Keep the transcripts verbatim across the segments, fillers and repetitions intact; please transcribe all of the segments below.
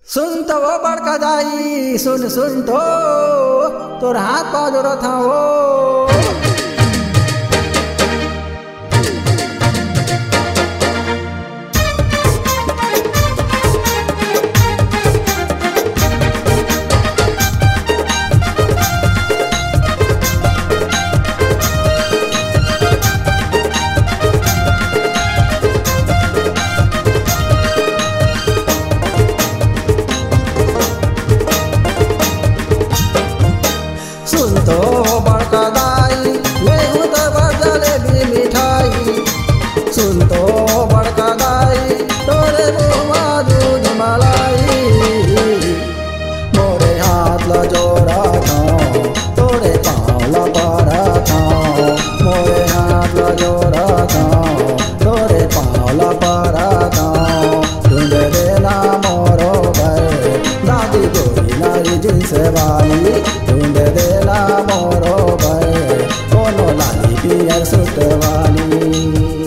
सुन तो वो बड़का दाई सुन सुन तो तोर हाथ पाँव जोड़त हूँ। सुन तो बड़का दाई ले तो बजले भी मिठाई। सुन तो बड़का दाई तोरे रुआ दूध मलाई। मोरे हाथ ला जोड़ा था तोरे पाँव ला पड़ा था। मोरे हाथ ला जोड़ा था तोरे पाँव ला पड़ा था। ढूंढ देना मोरो घर दादी गोरी नारी जिनसे वाली। ढूंढ देना मोरो घर कोनो लाली पियर सुट वाली।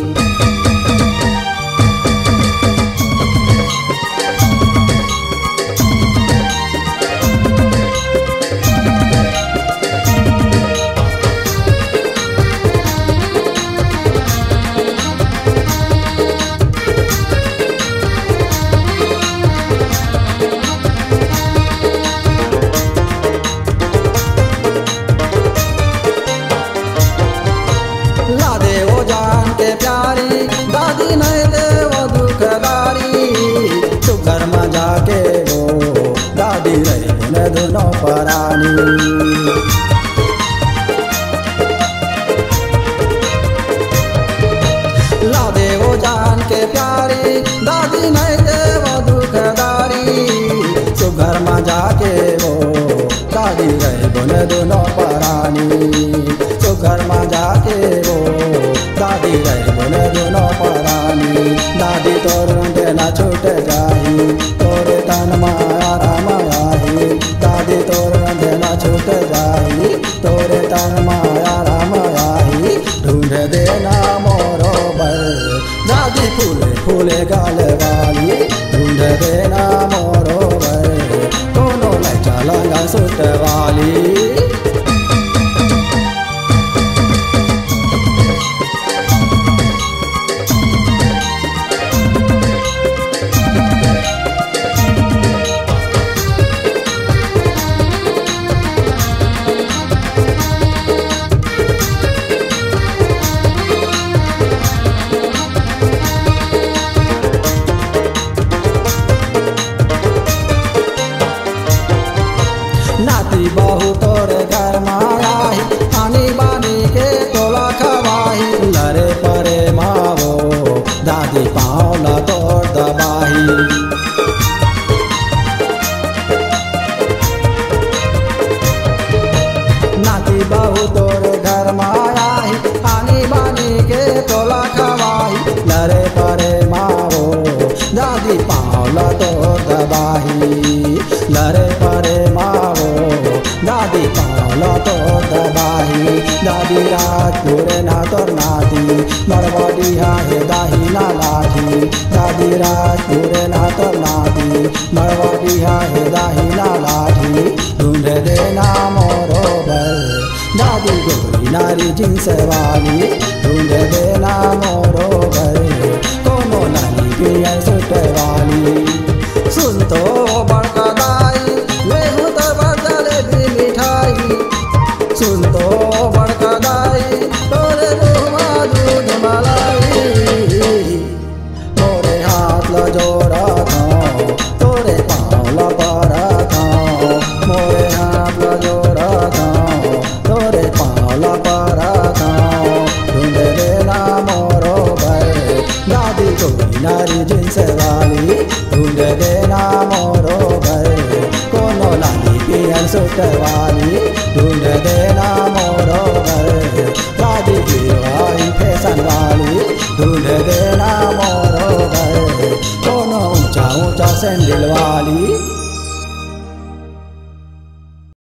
ला दे वो जान के प्यारी दादी नहीं दे वो दुखदारी। तू घर में जाके वो दादी रही उन्हें दोनों परानी। ला दे वो जान के प्यारी दादी नहीं दे वो दुखदारी। तू घर में जाके वो दादी रही उन्हें दोनों परानी। तो घर में जाके वो दादी रही बोले दोनों परानी। दादी तोर देना छूट जाही तोरे तन माया राम आई। दादी तोर देना छूट जाही तोरे तन माया राम आई। ढूंढ देना मोरो बर दादी फूले फूले गाल वाली। ढूंढ देना मोरो बर कोनो न चला सुट वाली। नाती बहू तोरे घर माई आनी बानी के तोला खवाही। लरे परे मावो दादी पाँव ला तोड़ दबाही। नाती बहू तोरे घर माई आनी बानी के तोला खवाही। लरे परे मावो दादी पाँव ला तोड़ दबाही। लरे परे मावो दादी पाँव तो दबाही। दादी राजपुरे ना तोर नाती मरवाड़ी है दाही ना लाठी। दादी राजपुरे ना तोर नाती मरवाड़ी है दाही ना लाठी। ढूंढ देना मोरो बर दादी गोरी नारी जिनसे वाली। ढूंढ देना मोरो बर कोनो नानी पियर सुट वाली। सुन तो बड़का दाई ले तो बजले भी मिठाई। सुन तो बड़का दाई तोरे रुआ दूध मलाई। मोरे हाथ ला जोड़ा था तोरे पाँव ला पड़ा था। मोरे हाथ ला जोड़ा था तोरे पाँव ला पड़ा था। ढूंढ देना मोरो घर दादी गोरी नारी जिनसे वाली। ढूंढ देना मोरो घर कोनो लाली पियर सुट वाली।